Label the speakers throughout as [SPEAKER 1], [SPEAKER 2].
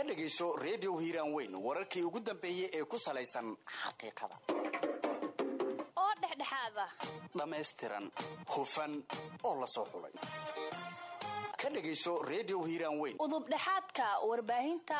[SPEAKER 1] dhageyso Radio Hiiraan Weyn wararkii ugu dambeeyay ee ku salaysan xaqiiqada
[SPEAKER 2] oo dhexdhexaada
[SPEAKER 1] dhameystiran hufan oo la soo xulay ka dhageyso Radio Hiiraan Weyn
[SPEAKER 2] udub dhexaadka warbaahinta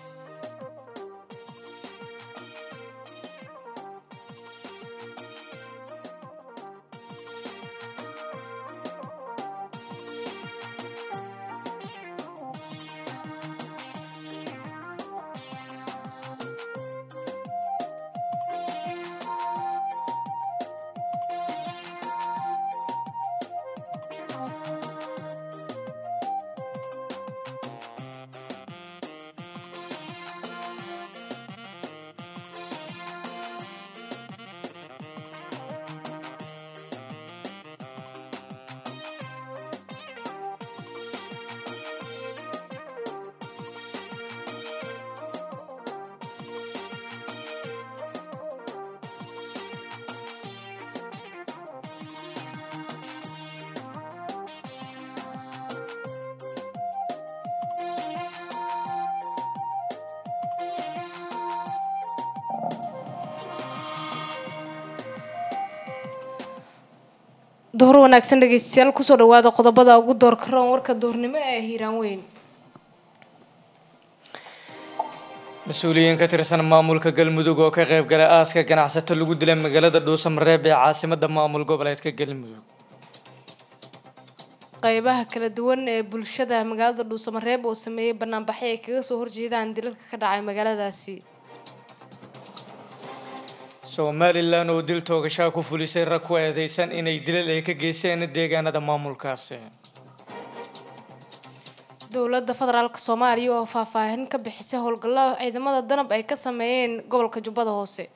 [SPEAKER 3] door wanaagsan dhageystayaal ku soo dhawaada qodobada ugu doorka roon warka doornimo ee Hiiraan Weyn
[SPEAKER 4] mas'uuliyiin ka tirsan maamulka Galmudug oo ka qayb galay aaska ganacsato lagu dilay magaalada Dhuusamareeb ee caasimadda maamul goboleedka Galmudug
[SPEAKER 3] qaybaha kala duwan ee bulshada magaalada Dhuusamareeb oo sameeyay barnaamijyo ay kaga soo horjeedaan dilalka ka dhacay magaaladaasi
[SPEAKER 4] Somaliland oo dil toogasho ku fulisay rag ku eedeysan inay dilal ay ka geysteen deegaanada maamulkaasi
[SPEAKER 3] dowladda federaalka Soomaaliya oo faahfaahin ka bixisay howlgallada ciidamada danab ay ka sameeyeen gobolka Jubbada Hoose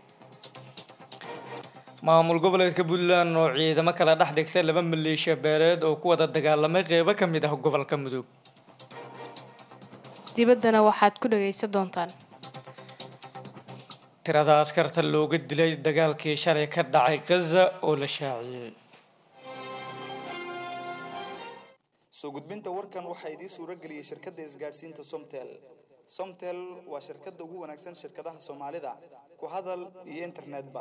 [SPEAKER 4] maamul goboleedka Puntland oo ciidamo kala dhex dhigtay laba maleeshiya beeleed oo ku wada dagaalamay qaybo ka mid ah gobolka Mudug
[SPEAKER 3] dibaddana waxaad ku dhageysan doontaan
[SPEAKER 4] tirada askarta looga dilay dagaalkii shalay ka dhacay Gaza oo la shaaciyay
[SPEAKER 5] soo gudbinta warkan waxa idin suura galiyay shirkadda isgaarsiinta Somtel waa shirkadda ugu wanaagsan shirkadaha Soomaalida ku hadal iyo internetba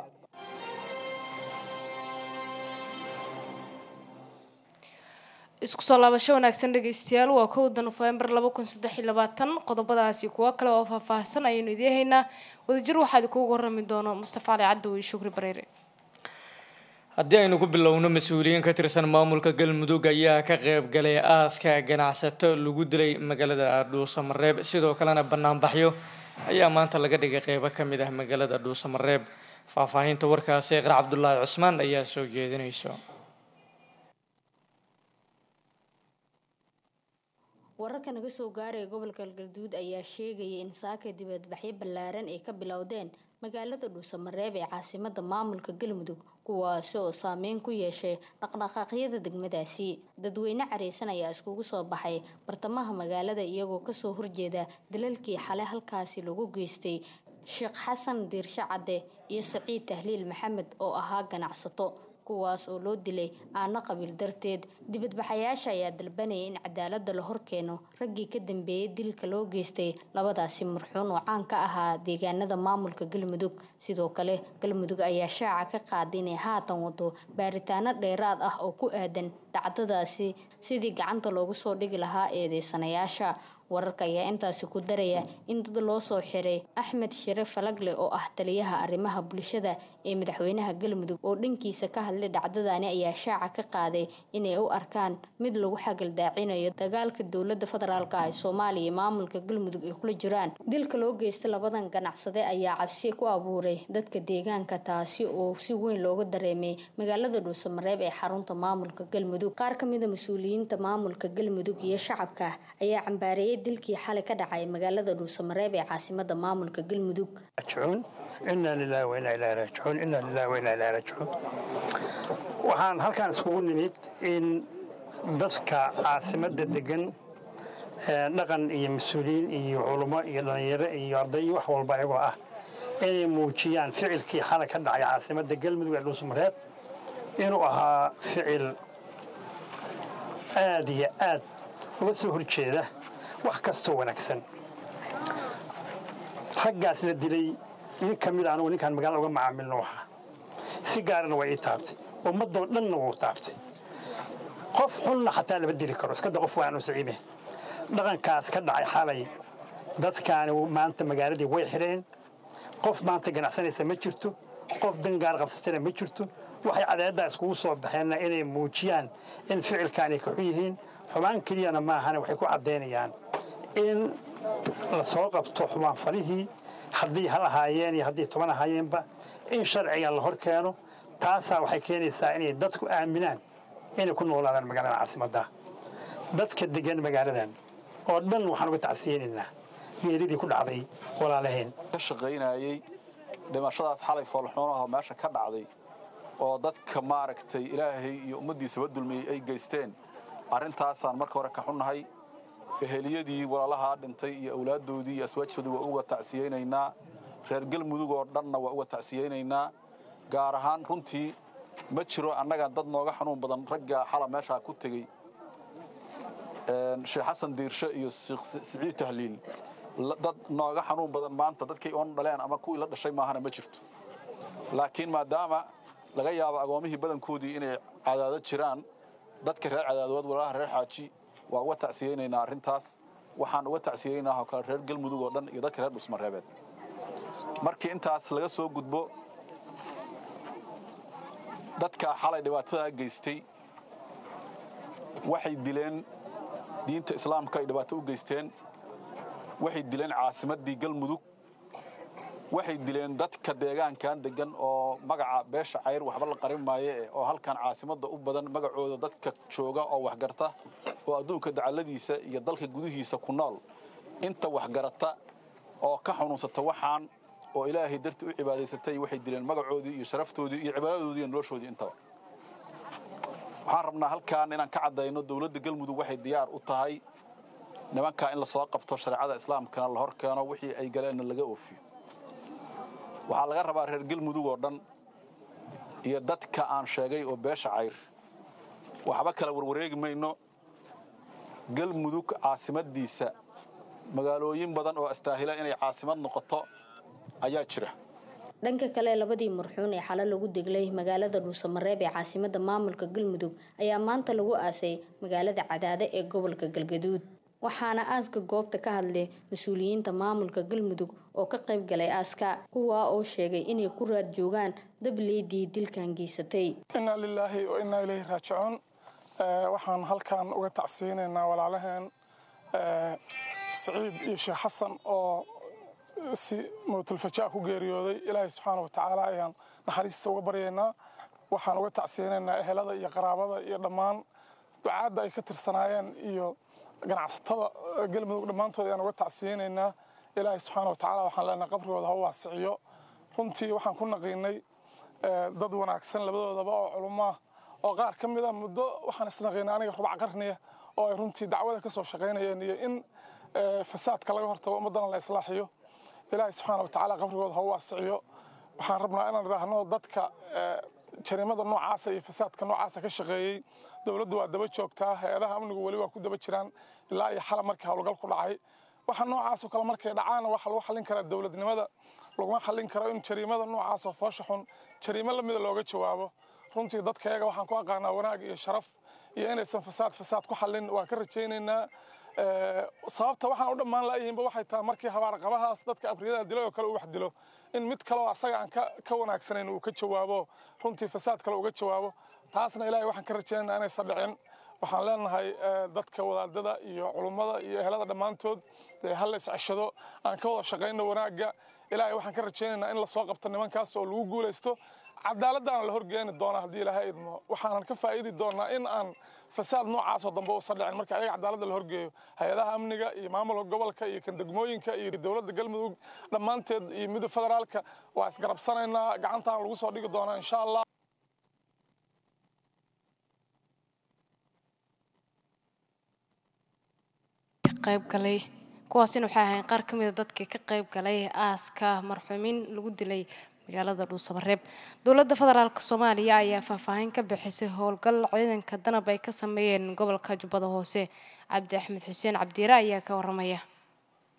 [SPEAKER 3] isku soo laabasho wanaagsan dhageystayaal waa 1 November 2023 qodobadaasi kuwa kale oo faahfaahsan ayaynu idin haynaa wadajir waxaad ku warrami doona Mustafa Ali Cabdi iyo Shukri Bareere
[SPEAKER 4] haddii aynu ku bilowno mas'uuliyiin ka tirsan maamulka Galmudug ayaa ka qayb galay aaska ganacsato lagu dilay magaalada Dhuusamareeb sidoo kalena barnaamijyo ayaa maanta laga dhigay qaybo ka mid ah magaalada Dhuusamareeb faahfaahinta warkaasi Iqra Cabdullaahi Cusmaan ayaa soo jeedinaysa
[SPEAKER 6] wararka naga soo gaaray gobolka Galgaduud ayaa sheegay in saaka dibadbaxyo ballaaran ay ka bilowdeen magaalada Dhuusamareeb ee caasimadda maamulka Galmudug kuwaas oo saameyn ku yeeshay dhaqdhaqaaqyada degmadaasi dadweyne careysan ayaa iskugu soo baxay bartamaha magaalada iyagoo ka soo horjeeda dilalkii xalay halkaasi lagu geystay Sheekh Xasan Diirshe Cadde iyo Saciid Tahliil Maxamed oo ahaa ganacsato kuwaas oo loo dilay aana qabiil darteed dibadbaxayaasha ayaa dalbanayay in cadaaladda la horkeeno raggii ka dambeeyay dilka loo geystay labadaasi marxuun oo caan ka ahaa deegaanada maamulka Galmudug sidoo kale Galmudug ayaa shaaca ka qaaday inay haatan wado baaritaano dheeraad ah oo ku aadan dhacdadaasi sidii gacanta loogu soo dhigi lahaa eedeysanayaasha wararka ayaa intaasi ku daraya in dad loo soo xiray Axmed Shire Falagle oo ah taliyaha arrimaha bulshada ee madaxweynaha Galmudug oo dhankiisa ka hadlay dhacdadaani ayaa shaaca ka qaaday inay u arkaan mid lagu xagal daacinayo dagaalka dowladda federaalka ah ee Soomaaliya maamulka Galmudug ay kula jiraan dilka loo geystay labadan ganacsade ayaa cabsi ku abuuray dadka deegaanka taasi oo si weyn looga dareemay magaalada Dhuusamareeb ee xarunta maamulka Galmudug qaar ka mid ah mas'uuliyiinta maamulka Galmudug iyo shacabka ayaa cambaarayay dilkii xalay ka dhacay magaalada Dhuusamareeb ee caasimadda maamulka Galmudug
[SPEAKER 7] inna lillahi wa inna ilayhi raaji'uun inna lillahi wa inna ilayhi raaji'uun waxaan halkaan isugu nimid in dadka caasimadda degan dhaqan iyo mas'uuliyiin iyo culimo iyo dhalinyaro iyo arday wax walba ayagoo ah inay muujiyaan ficilkii xalay ka dhacay caasimadda Galmudug ee Dhuusamareeb inuu ahaa ficil aad iyo aad uga soo horjeeda wax kastoo wanaagsan raggaas la dilay nin ka mid anugu ninkaan magaalada uga macaamilno waxaa si gaarana waa ii taabtay ummadoo dhanna wuu taabtay qof xunna xataa lama dili karo iskada qof waanu siciime dhaqankaas ka dhacay xalay dadkaani maanta magaaladii way xireen qof maanta ganacsanaysa ma jirto qof dangaar qabsatana ma jirto waxay cadeedda iskugu soo baxeenna inay muujiyaan in ficilkaani ka xun yihiin xumaan keliyana maahana waxay ku caddaynayaan in la soo qabto xumaan falihii haddii hal ahaayeen iyo haddii 10 ahaayeenba in sharciga la hor keeno taasaa waxay keenaysaa inay dadku aaminaan inay ku noolaadaan magaalada caasimadda dadka degan magaaladan oo dhan waxaan uga tacsiyeynaynaa geeridii ku dhacday walaalaheen
[SPEAKER 8] ka shaqaynayay dhimashadaas xalay foolxuunaha meesha ka dhacday oo dadka maaragtay ilaahay iyo ummadiisa dulmiyay ay geysteen arrintaasaan marka hore ka xunnahay eheliyadii walaalaha dhintay iyo awlaadoodii iyo aswaajtoodii waa uga tacsiyeynaynaa reer galmudug oo dhanna waa uga tacsiyeynaynaa gaar ahaan runtii ma jiro annaga dad nooga xanuun badan ragga xala meesha ku tagay sheekh xasan diirshe iyo siciid tahliil dad nooga xanuun badan maanta dadkay oon dhaleen ama kuwii la dhashay maahana ma jirto laakiin maadaama laga yaabo agoomihii badankoodii inay cadaado jiraan dadka reer cadaadood walaalaha reer xaaji waa uga tacsiyeynaynaa arrintaas waxaan uga tacsiyeynaynaa oo kale reer galmudug oo dhan iyo dadka reer dhusmareebeed markii intaas laga soo gudbo dadka xalay dhibaatada geystay waxay dileen diinta islaamka ay dhibaato u geysteen waxay dileen caasimadii galmudug waxay dileen dadka deegaankan degan oo magaca beesha cayr waxba la qarin maayo oo halkan caasimadda u badan magacooda dadka jooga oo waxgarta oo adduunka dacaladiisa iyo dalka gudihiisa ku nool inta waxgarata oo ka xanuunsata waxaan oo ilaahay darti u cibaadaysatay waxay dileen magacoodii iyo sharaftoodii iyo cibaadadoodii iyo noloshoodii intaba waxaan rabnaa halkaan inaan ka cadayno dawladda galmudug waxay diyaar u tahay nimanka in la soo qabto shariicada islaamkana la hor keeno wixii ay galeen laga oofiyo waxaa laga rabaa reer galmudug oo dhan iyo dadka aan sheegay oo beesha cayr waxba kala warwareegi mayno galmudug caasimadiisa magaalooyin badan oo astaahila inay caasimad noqoto ayaa jira
[SPEAKER 6] dhanka kale labadii marxuun ee xalal lagu deglay magaalada Dhuusamareeb ee caasimadda maamulka Galmudug ayaa maanta lagu aasay magaalada Cadaade ee gobolka Galgaduud waxaana aaska goobta ka hadlay mas'uuliyiinta maamulka Galmudug oo ka qayb galay aaska kuwa oo sheegay inay ku raad joogaan dableedii dilkan geysatay
[SPEAKER 9] inna lillahi wa inna ilayhi raaji'uun waxaan halkaan uga tacsiyeynaynaa walaalaheen Saciid iyo Sheekh Xasan oo si mootul fajaa ku geeriyooday Ilaahay subhanahu wa ta'ala ayaan naxariista uga baryeynaa waxaan uga tacsiyeynaynaa ehelada iyo qaraabada iyo dhammaan ducaada ay ka tirsanaayeen iyo ganacsatada galmudug dhamaantood ayaan uga tacsiyeynaynaa Ilaahay subhanahu wa ta'ala waxaan leenahay qabrigooda ha waasiyo runtii waxaan ku naqiinay dad wanaagsan labadoodaba oo culummo oo qaar kamid ah muddo waxaan isnaqiinay aniga rubac qarniya oo ay runtii dacwada ka soo shaqeynayeen iyo in fasaadka laga hortago ummadana la islaaxiyo Ilaahay subhanahu wa ta'ala qabrigooda ha waasiyo waxaan rabnaa inaan raahno dadka jarimada noocaas iyo fasaadka noocaas ka shaqeeyay dawladdu waa daba joogtaa hay'adaha amnigu wali waa ku daba jiraan ilaa iyo xal markii hawlgal ku dhacay waxa noocaas oo kale markay dhacaan waxa lagu xallin karaa dawladnimada laguma xallin karo in jarimada noocaas oo foosho xun jarimo la mid looga jawaabo runtii dadkayga waxaan ku aqaanaa wanaag iyo sharaf iyo inaysan fasaad ku xallin waa ka rajaynaynaa sababta waxaan u dhamaan laayihiinba waxay tahay markii habaar qabahaas dadka abriyada dilay oo kale uu wax dilo in mid kale oo asaga aan ka wanaagsanayn uu ka jawaabo runtii fasaad kale uga jawaabo taasna ilaahay waxaan ka rajaynaynaa inay sadhicin waxaan leenahay dadka wadaadada iyo culimada iyo ehelada dhamaantood hal is ceshado aan ka wada shaqeyno wanaaga ilaahay waxaan ka rajaynaynaa in la soo qabto nimankaas oo lagu guuleysto cadaaladana la horgeeni doona hadii ilaahay idmo waxaan ka faa'iidi doonaa in aan fasaad noocaas oo dambe u sadhicin marka ayaga cadaaladda la horgeeyo hay'adaha amniga iyo maamulka gobolka iyo kan degmooyinka iyo dawladda galmudug dhamaanteed iyo midda federaalka waa isgarabsanaynaa gacantaan lagu soo dhigi doonaa insha Allah
[SPEAKER 3] qayb galay kuwaasina waxay ahayn qaar ka mid ah dadkii ka qayb galay aaska marxuumiin lagu dilay magaalada Dhuusamareeb dowladda federaalka Soomaaliya ayaa faahfaahin ka bixisay howlgal ciidanka danab ay ka sameeyeen gobolka Jubbada Hoose Cabdi Axmed Xuseen Cabdiira ayaa ka waramaya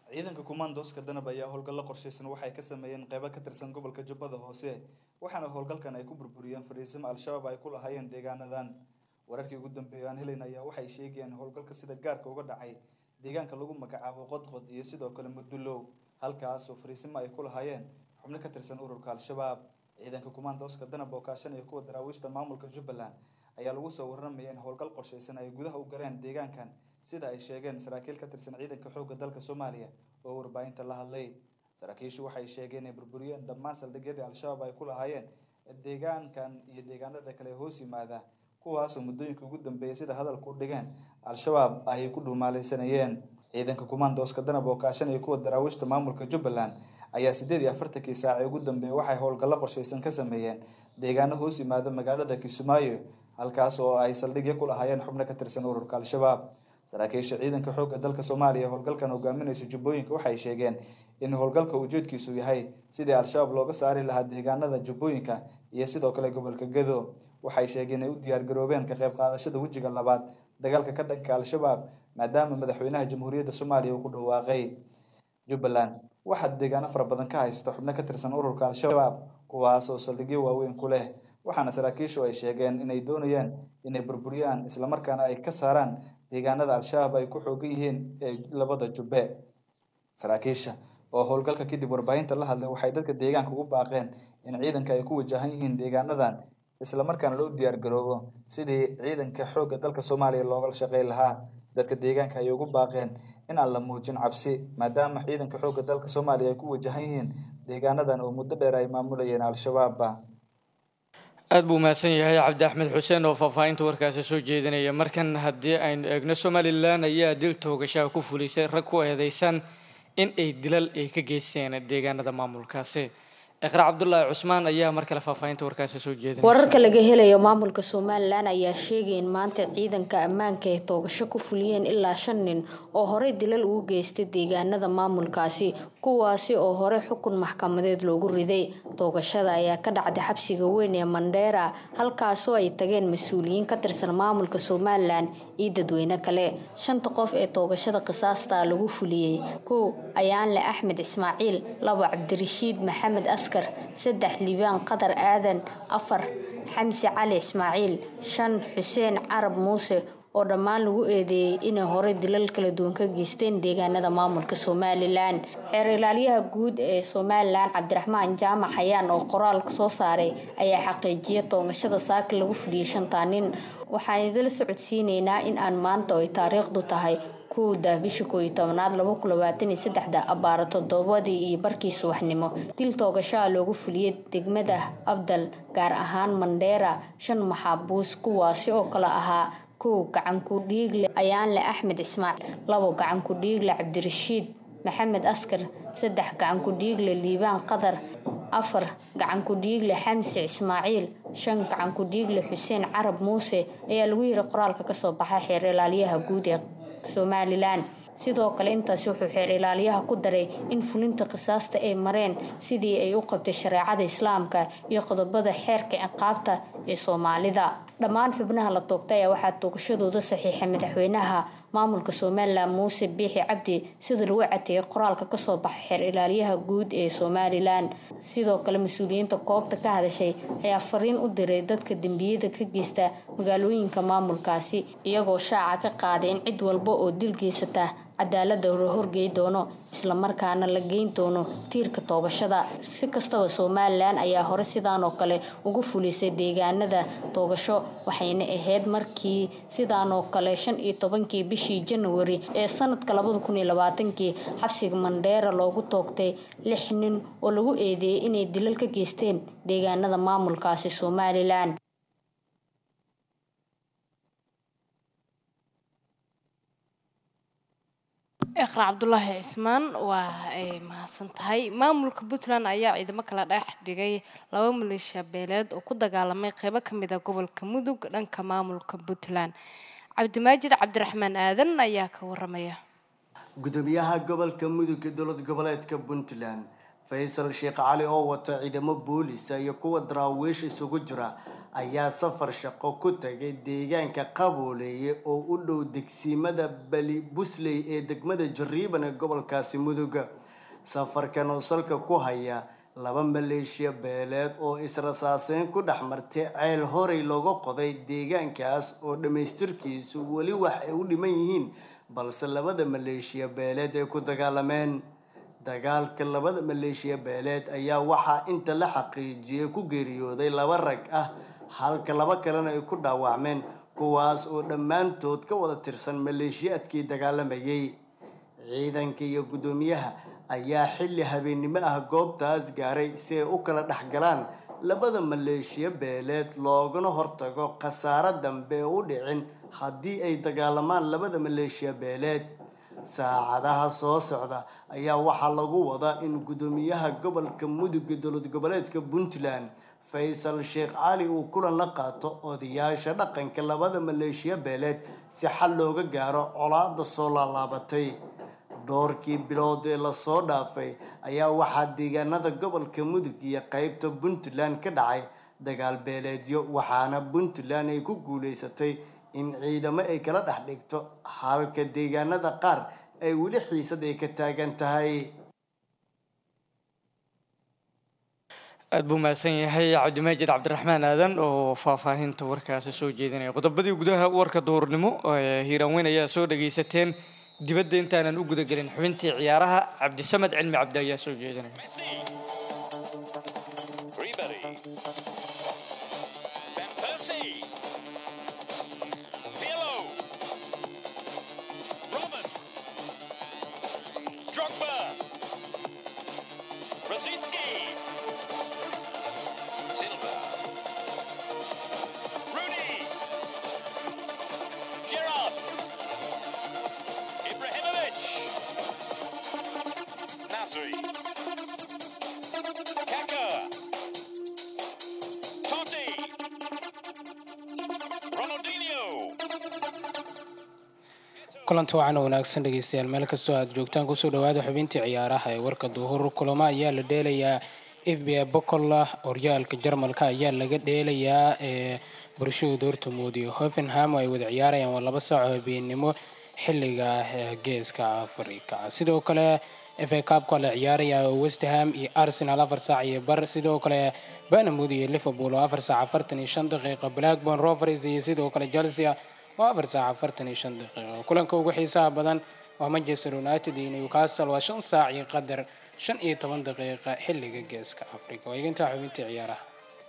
[SPEAKER 5] ciidanka kumaandooska danab ayaa howlgallo qorshaysan waxay ka sameeyeen qaybo ka tirsan gobolka jubbada hoose waxaana howlgalkan ay ku burburiyeen fariisimo al-shabaab ay ku lahaayeen deegaanadan wararkii ugu dambeeyay aan helayn ayaa waxay sheegayeen howlgalka sida gaarka uga dhacay deegaanka lagu magacaabo qodqod iyo sidoo kale mudulow halkaas oo fariisimo ay ku lahaayeen xubno ka tirsan ururka al-shabaab ciidanka kumaandooska danab oo kaashanaya kuwa daraawiishta maamulka jubbaland ayaa lagu soo warramaya in howlgal qorshaysan ay gudaha u galeen deegaankan sida ay sheegeen saraakiil ka tirsan ciidanka xoogga dalka Soomaaliya oo warbaahinta la hadlay saraakiishu waxay sheegeen in burburiyeen dhammaan saldhigyadii al-shabaab ay ku lahaayeen deegaankan iyo deegaanada kale hoos yimaada kuwaas oo muddooyinka ugu dambeeyay sida hadalku dhigeen al-shabaab ay ku dhumaalaysanayeen ciidanka kumaandooska danab oo kaashanaya kuwa daraawiishta maamulka Jubbaland ayaa 48 saac ugu dambeeyay waxay howlgallo qorshaysan ka sameeyeen deegaano hoos yimaada magaalada Kismaayo halkaas oo ay saldhigyo ku lahaayeen xubno ka tirsan ururka al-shabaab saraakiisha ciidanka xoogga dalka Soomaaliya howlgalkan hogaaminaysa Jubbooyinka waxay sheegeen in howlgalka ujeedkiisu yahay sidii al-shabaab looga saari lahaa deegaanada Jubbooyinka iyo sidoo kale gobolka Gedo waxay sheegeen in ay u diyaar garoobeen ka qayb qaadashada wajiga labaad dagaalka ka dhanka al-shabaab maadaama madaxweynaha jamhuuriyadda Soomaaliya uu ku dhawaaqay Jubbaland waxa deegaano fara badan ka haysta xubno ka tirsan ururka al-shabaab kuwaas oo saldhigyo waaweyn ku leh waxaana saraakiishu ay sheegeen inay doonayaan inay burburiyaan isla markaana ay ka saaraan deegaanada al-shabaab ay ku xoogan yihiin ee labada jubbe saraakiisha oo howlgalka kadib warbaahinta la hadlay waxay dadka deegaanka ugu baaqeen in ciidanka ay ku wajahan yihiin deegaanadan isla markaana loo diyaar garoobo sidii ciidanka xoogga dalka Soomaaliya looga shaqeyn lahaa dadka deegaanka ay ugu baaqeen in aan la muujin cabsi maadaama ciidanka xoogga dalka Soomaaliya ay ku wajahan yihiin deegaanadan oo muddo dheer ay maamulayeen al-shabaab
[SPEAKER 4] aad buu mahadsan yahay cabdi axmed xuseen oo faahfaahinta warkaasi soo jeedinaya markan haddii aynu eegno Somaliland ayaa dil toogasho ku fulisay rag ku eedeysan in ay dilal ay ka geysteen deegaanada maamulkaasi iqra Cabdullaahi Cusmaan ayaa mar kale faahfaahinta warkaasi soo jeedinaysa
[SPEAKER 6] wararka laga helayo maamulka Somaliland ayaa sheegay in maanta ciidanka ammaanka ay toogasho ku fuliyeen ilaa 5 nin oo hore dilal ugu geystay deegaanada maamulkaasi kuwaasi oo hore xukun maxkamadeed loogu riday toogashada ayaa ka dhacday xabsiga weyn ee Mandera halkaas oo ay tageen mas'uuliyiin ka tirsan maamulka Somaliland iyo dadweyne kale 5 qof ee toogashada qisaasta lagu fuliyay 1 Ayaanle Axmed Ismaaciil 2 Cabdirashiid Maxamed Askar 3 Liibaan Qadar Aadan 4 Xamsi Cali Ismaaciil 5 Xuseen Carab Muuse oo dhammaan lagu eedeeyay inay hore dilal kala duwan ka geysteen deegaanada maamulka Somaliland xeer ilaaliyaha guud ee Somaliland Cabdiraxmaan Jaamac Xayaan oo qoraal soo saaray ayaa xaqiijiyay toogashada saaka lagu fuliyay 5 nin waxaan idil socodsiineynaa in aan maanta oo taariikhdu tahay kooda bisha 11aad 2023 abaar 7 iyo barkii subaxnimo dil toogasho loogu fuliyay degmada Abdal gaar ahaan Mandera 5 maxaabuus kuwaasi oo kala ahaa 1 gacan ku dhiigle Ayaanle Axmed Ismaaciil 2 gacan ku dhiigle Cabdirashiid Maxamed Askar 3 gacan ku dhiigle Liibaan Qadar 4 gacan ku dhiigle Xamsi Ismaaciil 5 gacan ku dhiigle Xuseen Carab Muuse ayaa lagu yiri qoraalka ka soo baxay xeer ilaaliyaha guud ee Somaliland sidoo kale intaas wuxuu xeer ilaaliyaha ku daray in fulinta qisaasta ay mareen sidii ay u qabtay shariicada islaamka iyo qodobada xeerka ciqaabta ee Soomaalida dhammaan xubnaha la toogtay waxaa toogashadooda saxiixay madaxweynaha maamulka Somaliland Muuse Biixi Cabdi sida lagu cadeeyay qoraalka ka soo baxay xeer ilaaliyaha guud ee Somaliland sidoo kale mas'uuliyiinta koobta ka hadashay ayaa fariin u diray dadka dambiyada ka geysta magaalooyinka maamulkaasi iyagoo shaaca ka qaaday in cid walba oo dil geysata cadaaladda horgeey doono isla markaana la geyn doono tiirka toogashada si kastaba Somaliland ayaa hore sidaan oo kale ugu fulisay deegaanada toogasho waxayna ahayd markii sidaan oo kale 15 bishii January ee sanadka 2020 xabsiga Mandera loogu toogtay 6 nin oo lagu eedeeyay inay dilal ka geysteen deegaanada maamulkaasi Somaliland
[SPEAKER 3] iqra Cabdullaahi Cismaan waa ay mahadsan tahay maamulka Puntland ayaa ciidamo kala dhex dhigay 2 maleeshiya beeleed oo ku dagaalamay qaybo kamid ah gobolka Mudug dhanka maamulka Puntland Cabdimaajid Cabdiraxmaan Aadan ayaa ka waramaya
[SPEAKER 10] gudoomiyaha gobolka Mudug ee dowlad goboleedka Puntland Faysal Sheekh Cali oo wata ciidamo boolis iyo kuwa daraawiish isugu jira ayaa safar shaqo ku tagay deegaanka Qabooleeye oo u dhow degsimada Bali Busley ee degmada Jariban ee gobolkaasi Mudug. Safarkan oo salka ku haya laba maleeshiya beeleed oo israsaaseyn ku dhaxmartay ceel horey looga qoday deegaankaas oo dhameystirkiisu wali wax ay u dhiman yihiin balse labada maleeshiya beeleed ay ku dagaalameen. Dagaalka labada maleeshiya beeleed ayaa waxaa inta la xaqiijiyay ku geeriyooday laba rag ah halka laba kalena ay ku dhaawacmeen kuwaas oo dhammaantood ka wada tirsan maleeshiyaadkii dagaalamayay. Ciidanka iyo gudoomiyaha ayaa xilli habeenimo ah goobtaas gaaray si ay u kala dhaxgalaan labada maleeshiya beeleed loogana hortago khasaare dambe u dhicin haddii ay dagaalamaan labada maleeshiya beeleed. Saacadaha soo socda ayaa waxaa lagu wadaa in gudoomiyaha gobolka Mudug ee dowlad goboleedka Puntland Faysal Sheekh Cali uu kulan la qaato odayaasha dhaqanka labada maleeshiya beeleed si xal looga gaaro colaadda soo laalaabatay. Doorkii bilood ee la soo dhaafay ayaa waxaa deegaanada gobolka Mudug iyo qaybta Puntland ka dhacay dagaal beeleedyo waxaana Puntland ay ku guuleysatay in ciidamo ay kala dhex dhigto halka deegaanada qaar ay weli xiisad ay ka taagan tahay.
[SPEAKER 4] aad buu mahadsan yahay cabdimaajid cabdiraxmaan aadan oo faahfaahinta warkaasi soo jeedinaya. qodobadii gudaha warka duhurnimo ee hiiraan weyn ayaa soo dhageysateen. dibadda intaanan u guda gelin xubintii ciyaaraha cabdisamed cilmi cabdi ayaa soo jeedinaya.
[SPEAKER 11] kulanti wacan oo wanaagsan dhegeystayaal meel kastoo aad joogtaan kusoo dhawaada xubintii ciyaaraha ee warka duhur. kulamo ayaa la dheelayaa FBA Bokola horyaalka Jarmalka ayaa laga dheelayaa Borussia Dortmund iyo Hoffenheim ay wada ciyaarayaan waa 2 saac oo habeenimo xilliga geeska Afrika. sidoo kale FA Cup la ciyaaraya West Ham iyo Arsenal 4 saac iyo bar. sidoo kale Bournemouth iyo Liverpool 4 saac 45 daqiiqo. Blackburn Rovers iyo sidoo kale Chelsea 4 saac 45 daqiiqo. kulanka ugu xiisaha badan waa Manchester United iyo Newcastle waa 5 saac iyo qadar 15 daqiiqo xilliga geeska Afrika. waa inta xubintii ciyaaraha.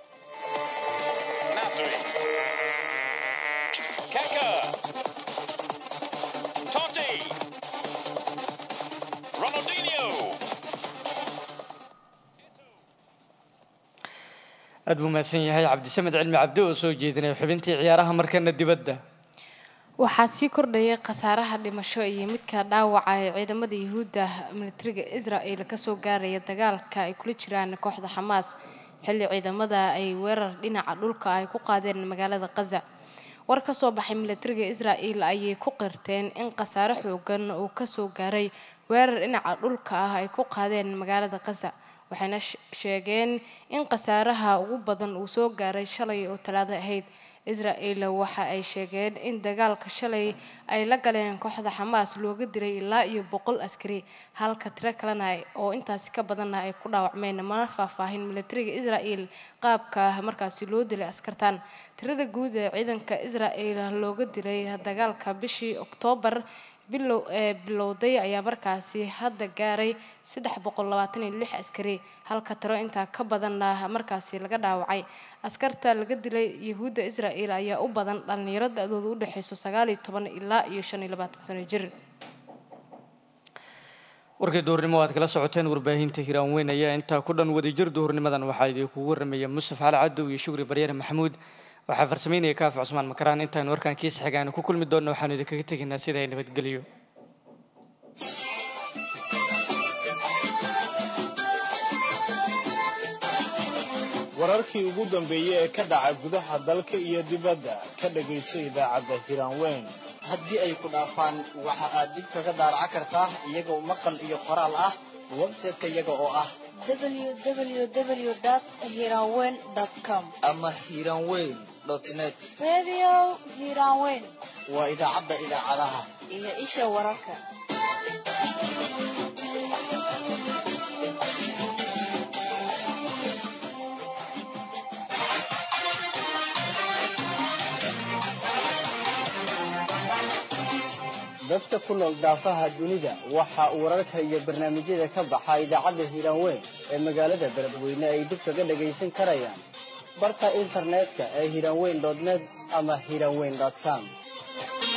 [SPEAKER 4] aad buu mahadsan yahay cabdisamed cilmi cabdi oo soo jeedinaya xubintii ciyaaraha. markana dibadda
[SPEAKER 3] waxaa sii kordhayay khasaaraha dhimasho iyo midka dhaawaca ee ciidamada Yuhuudda militariga Israa'iil ka soo gaaraya dagaalka ay kula jiraan kooxda Xamaas xilli ciidamada ay weerar dhinaca dhulka ay ku qaadeen magaalada Gaza. war ka soo baxay militariga Israa'iil ayay ku qirteen in khasaare xoogan uu ka soo gaaray weerar dhinaca dhulka ah ay ku qaadeen magaalada Gaza. waxayna sheegeen in khasaaraha ugu badan uu soo gaaray shalay oo Talaado ahayd. Israa'iil waxa ay sheegeen in dagaalka shalay ay la galeen kooxda Xamaas looga dilay ilaa iyo 100 askari halka tiro kalena oo intaasi ka badan ay ku dhaawacmeen. mana faahfaahin militariga Israa'iil qaabka markaasi loo dilay askartan. tirada guud ee ciidanka Israa'iil looga dilay dagaalka bishii Oktoobar bilowday ayaa markaasi hadda gaaray 326 askari halka tiro intaa ka badanna markaasi laga dhaawacay. askarta laga dilay Yuhuudda Israa'iil ayaa u badan dhalinyaro da'doodu u dhaxayso 19 ilaa iyo 25 sano jir.
[SPEAKER 4] warkii duhurnimo aad kala socoteen warbaahinta Hiiraan weyn ayaa intaa ku dhan wadajir duhurnimadan waxaa idinku warramaya Mustafa Cali Cadow iyo Shukri Baryar Maxamuud. waxaa farsameynaya Kaaf Cusmaan Makaraan. intaan warkan kiis xigaan ku kulmi doonno waxaan idinkaga tegaynaa sida ay nabadgeliyo.
[SPEAKER 12] wararkii ugu dambeeyay ee ka dhacay gudaha dalka iyo dibadda ka dhagayso idaacadda Hiiraan weyn.
[SPEAKER 13] haddii ay ku dhaafaan waxa aad dib kaga daaraca kartaa iyagoo maqal iyo qoraal ah website-ka iyaga oo ah
[SPEAKER 2] www.hiranweyn.com
[SPEAKER 13] ama hiranweyn.net.
[SPEAKER 2] Radio Hiranweyn
[SPEAKER 13] waa idaacadda idaacadaha
[SPEAKER 2] iyo isha wararka.
[SPEAKER 13] dadka ku nool daafaha dunida waxa uu wararka iyo barnaamijyada ka baxa idaacadda Hiranweyn ee magaalada Beledweyne ay dib kaga dhageysan karayaan barta internetka ee hiranweyn.net ama hiranweyn.com.